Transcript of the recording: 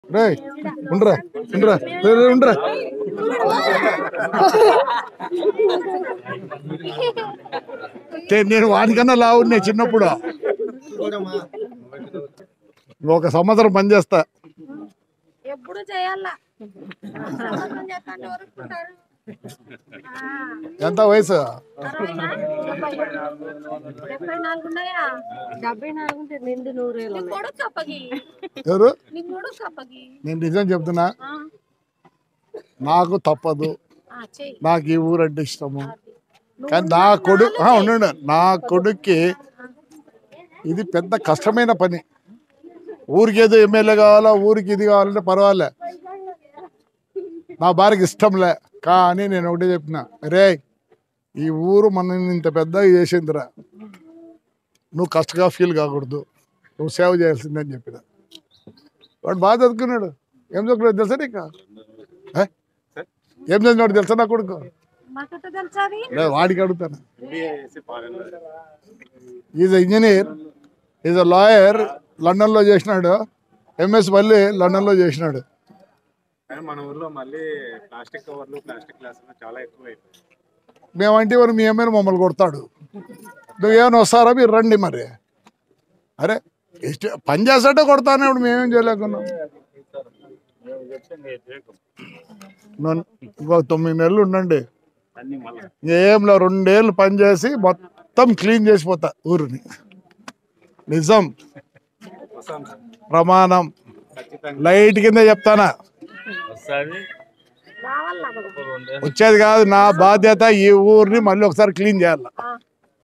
ఉండరా ఉండరా ఉండరా నేను వాడికన్నా లావున్నా చిన్నప్పుడు. ఒక సంవత్సరం పనిచేస్తా. ఎప్పుడు చేయాలా? ఎంత వయసు? 74 ఎవరు? నేను నిజం చెప్తున్నా, నాకు తప్పదు, నాకు ఈ ఊరంటే ఇష్టము. కానీ నా ఉండండి, నా కొడుక్కి ఇది పెద్ద కష్టమైన పని. ఊరికి ఏదో ఎమ్మెల్యే కావాలా, ఊరికి ఇది కావాలంటే పర్వాలే, నా భార్యకి ఇష్టంలే. కానీ నేను ఒకటే చెప్పిన, రే ఈ ఊరు మన ఇంత పెద్దగా చేసిందిరా, నువ్వు కష్టంగా ఫీల్ కాకూడదు, నువ్వు సేవ చేయాల్సిందని చెప్పిన. వాడు బాగా చదువుకున్నాడు. ఏం చదువుకున్నాడు తెలుసా నీకు? ఏం చదివినాడు తెలుసా నా కొడుకు? వాడికి అడుగుతాను. Is engineer, is a lawyer, లండన్లో చేసినాడు. ఎంఎస్ మళ్ళీ లండన్లో చేసినాడు. మన ఊర్లో మళ్ళీ ప్లాస్టిక్ కవర్లు, ప్లాస్టిక్ గ్లాసులు చాలా ఎక్కువైపోయాయి. మేమంటే వారు మీ అమ్మాయిని మమ్మల్ని కొడతాడు. నువ్వేమైనా వస్తారా, మీరు రండి. మరి అరే పని చేస్తాడే కొడతానే, ఇప్పుడు మేమేం చేయలేకున్నాం. ఇంకో 9 నెలలు ఉండండి, ఏంలో 2 ఏళ్ళు పని చేసి మొత్తం క్లీన్ చేసిపోతా ఊరిని. నిజం, ప్రమాణం, లైట్ కింద చెప్తానా. వచ్చేది కాదు, నా బాధ్యత ఈ ఊరిని మళ్ళీ ఒకసారి క్లీన్ చేయాలి.